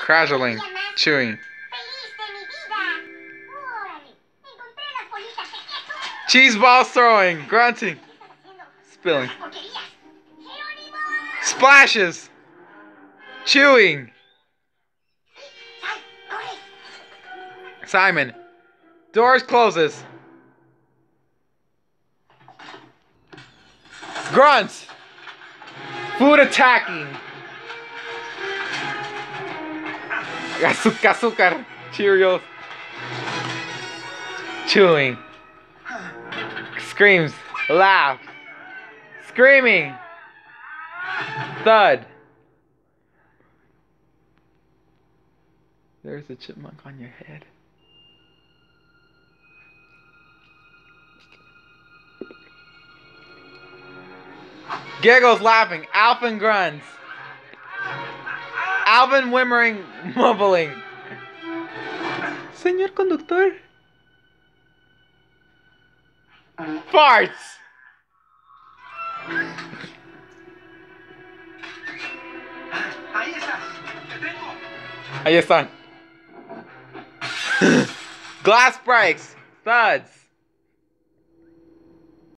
Crazzling. Chewing. Cheese balls throwing. Grunting. Spilling. Splashes. Chewing. Simon. Doors closes. Grunts. Food attacking. Azúcar. Cheerios. Chewing. Screams. Laugh. Screaming. Thud. There's a chipmunk on your head. Giggles laughing. Alvin grunts. Alvin whimpering, mumbling. Señor conductor. Farts. Ahí están. Glass breaks. Thuds.